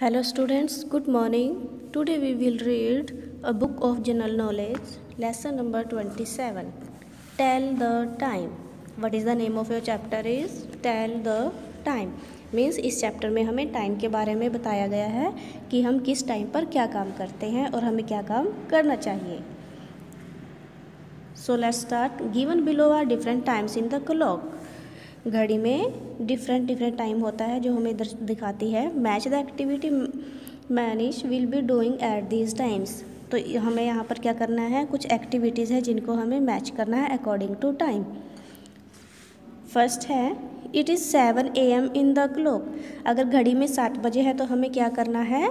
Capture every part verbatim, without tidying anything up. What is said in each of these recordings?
Hello students, good morning. Today we will read a book of general knowledge, lesson number twenty-seven. Tell the time. What is the name of your chapter is Tell the time. Means इस chapter में हमें time के बारे में बताया गया है कि हम किस टाइम पर क्या काम करते हैं और हमें क्या काम करना चाहिए. So let's start. Given below are different times in the clock. घड़ी में डिफरेंट डिफरेंट टाइम होता है जो हमें दिखाती है. Match the activity Manish will be doing at these times. तो हमें यहाँ पर क्या करना है, कुछ एक्टिविटीज़ है जिनको हमें मैच करना है अकॉर्डिंग टू टाइम. फर्स्ट है it is seven A M in the clock. अगर घड़ी में सात बजे है तो हमें क्या करना है,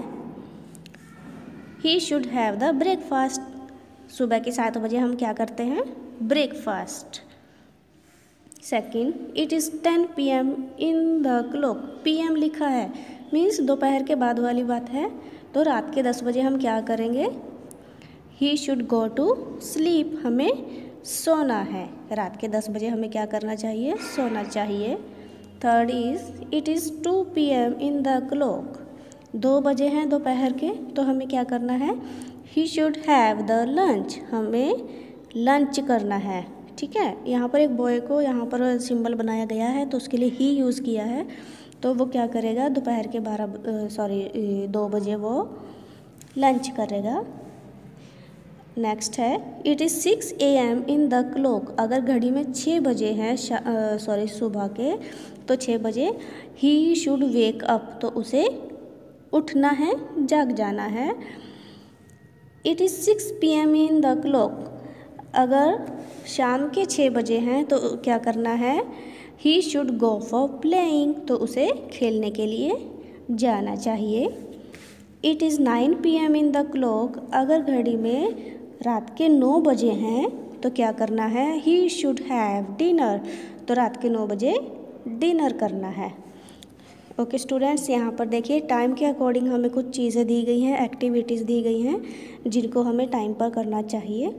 he should have the breakfast. सुबह के सात बजे हम क्या करते हैं, breakfast. Second it is ten P M in the clock. P M लिखा है मीन्स दोपहर के बाद वाली बात है. तो रात के दस बजे हम क्या करेंगे, he should go to sleep. हमें सोना है. रात के दस बजे हमें क्या करना चाहिए, सोना चाहिए. Third is it is two P M in the clock. दो बजे हैं दोपहर के, तो हमें क्या करना है, he should have the lunch. हमें लंच करना है. ठीक है, यहाँ पर एक बॉय को यहाँ पर सिंबल बनाया गया है तो उसके लिए ही यूज़ किया है. तो वो क्या करेगा, दोपहर के बारह सॉरी दो बजे वो लंच करेगा. नेक्स्ट है it is six A M in the clock. अगर घड़ी में छः बजे हैं सॉरी सुबह के, तो छः बजे ही शुड वेक अप. तो उसे उठना है, जाग जाना है. It is six P M in the clock. अगर शाम के छः बजे हैं तो क्या करना है, he should go for playing. तो उसे खेलने के लिए जाना चाहिए. It is nine P M in the clock. अगर घड़ी में रात के नौ बजे हैं तो क्या करना है, ही शुड हैव डिनर. तो रात के नौ बजे डिनर करना है. ओके स्टूडेंट्स, यहाँ पर देखिए टाइम के अकॉर्डिंग हमें कुछ चीज़ें दी गई हैं, एक्टिविटीज़ दी गई हैं जिनको हमें टाइम पर करना चाहिए.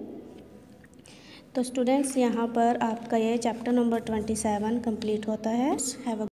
तो स्टूडेंट्स यहाँ पर आपका ये chapter number twenty seven complete होता है. Have a